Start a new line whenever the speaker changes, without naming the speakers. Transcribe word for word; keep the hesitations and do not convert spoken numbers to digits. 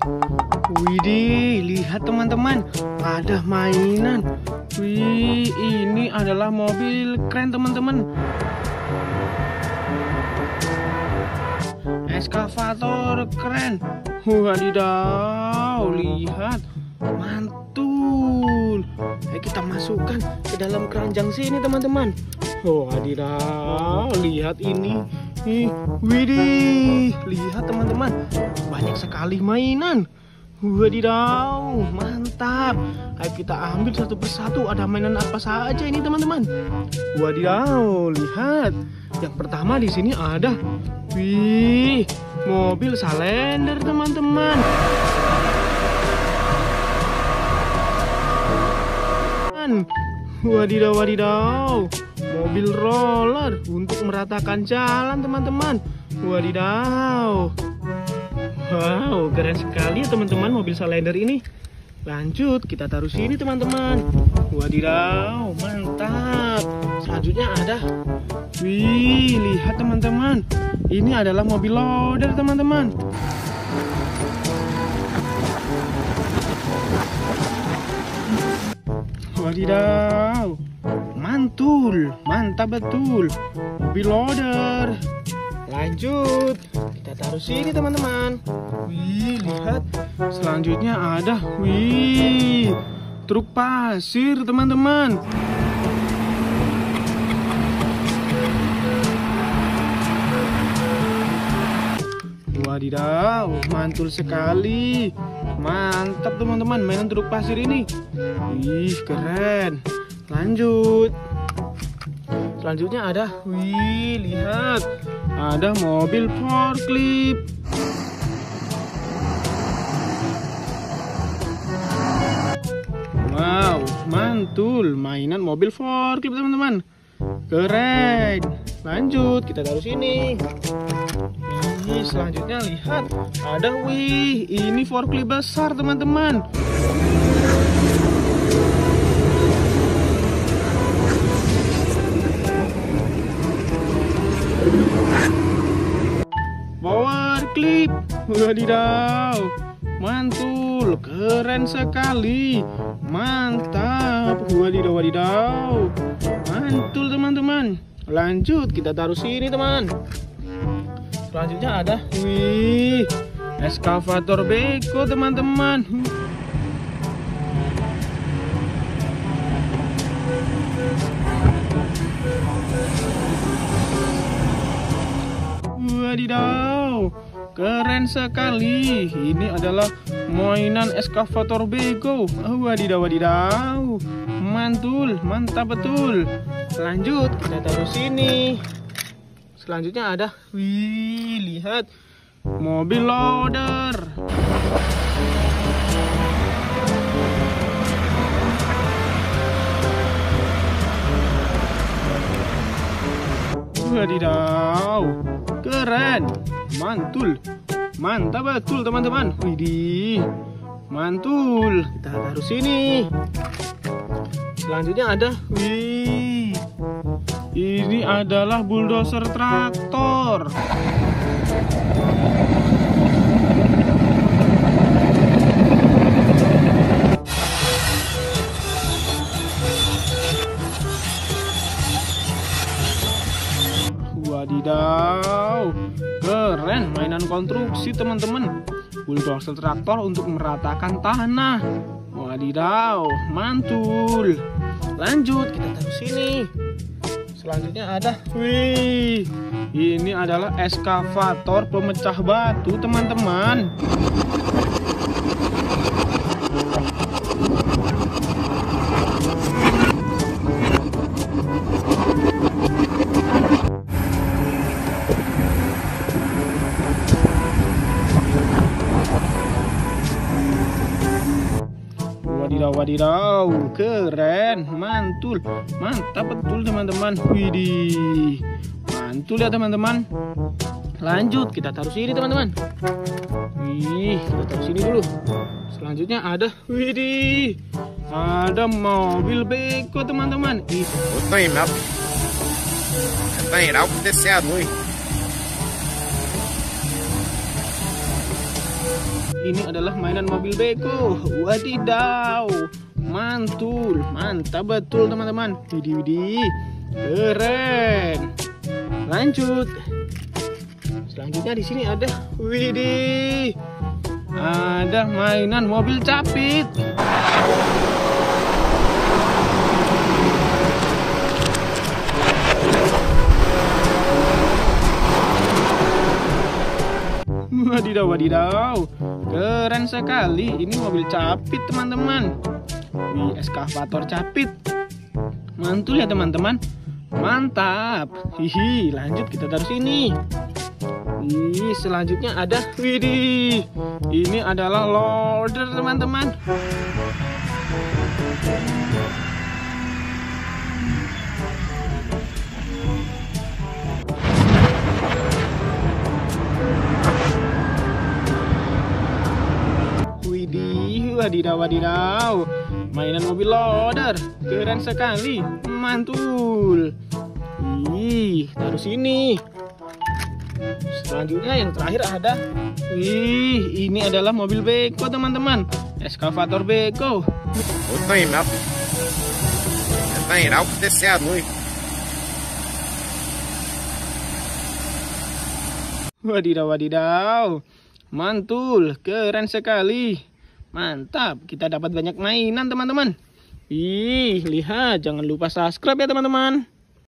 Widih, lihat teman-teman, ada mainan. Wih, ini adalah mobil keren teman-teman. Eskavator keren. Wadidaw, lihat, mantul. Ayo kita masukkan ke dalam keranjang sini teman-teman. Wadidaw, lihat ini. Ih, widih, lihat teman-teman, banyak sekali mainan. Wadidaw, mantap. Ayo kita ambil satu persatu. Ada mainan apa saja ini teman-teman? Wadidaw, lihat. Yang pertama di sini ada, wih, mobil salender teman-teman. Wadidaw, wadidaw, mobil roller untuk meratakan jalan teman-teman. Wadidaw. Wow, keren sekali ya teman-teman mobil salender ini. Lanjut, kita taruh sini teman-teman. Wadidaw, mantap. Selanjutnya ada, wih, lihat teman-teman, ini adalah mobil loader teman-teman. Wadidaw, mantul, mantap betul, mobil loader. Lanjut, kita taruh sini teman-teman. Wih, lihat, selanjutnya ada, wih, truk pasir teman-teman. Wadidaw, mantul sekali. Mantap teman-teman mainan truk pasir ini. Wih, keren. Lanjut. Selanjutnya ada, wih, lihat, ada mobil forklift. Wow, mantul mainan mobil forklift teman-teman. Keren. Lanjut, kita taruh sini. Wih, selanjutnya lihat, ada, wih, ini forklift besar teman-teman. Power clip. Wadidaw, mantul, keren sekali, mantap. Wadidaw, wadidaw, mantul teman-teman. Lanjut, kita taruh sini teman. Selanjutnya ada, wih, eskavator beko teman-teman. Wadidaw, keren sekali. Ini adalah mainan eskavator beko. Wadidaw, wadidaw, mantul, mantap betul. Lanjut, kita taruh sini. Selanjutnya ada, wih, lihat, mobil loader. Wadidaw, keren, mantul, mantap betul teman-teman. Widih, mantul. Kita taruh sini. Selanjutnya ada, wih, ini adalah bulldozer traktor. Wadidaw, keren mainan konstruksi teman-teman. Bulldozer traktor untuk meratakan tanah. Wadidaw, mantul. Lanjut, kita taruh sini. Selanjutnya ada, wih, ini adalah eskavator pemecah batu teman-teman. Wadidaw, wadidaw, keren, mantul, mantap betul teman-teman. Widih, mantul ya teman-teman. Lanjut, kita taruh sini teman-teman. Wih, kita taruh sini dulu. Selanjutnya ada, widih, ada mobil beko teman-teman. Ih,
Tay em đâu? Tay đâu? Tiếp xe thôi.
Ini adalah mainan mobil beko. Wadidaw, mantul, mantap betul teman-teman. Widih, widih, keren. Lanjut. Selanjutnya di sini ada, widih, ada mainan mobil capit. Wadidaw, wadidaw, keren sekali. Ini mobil capit teman-teman. Wih, eskavator capit. Mantul ya teman-teman. Mantap. Hihi, lanjut kita taruh sini. Wih, selanjutnya ada, widih, ini adalah loader teman-teman. Widih, wadidaw, wadidaw, mainan mobil loader, keren sekali, mantul. Wih, taruh sini. Selanjutnya yang terakhir ada, wih, ini adalah mobil beko teman-teman, eskavator beko.
Puta aí, meu. Tá aí, não descer a luz.
Wadidaw, wadidaw, mantul, keren sekali, mantap. Kita dapat banyak mainan teman-teman. Ih, lihat, jangan lupa subscribe ya teman-teman.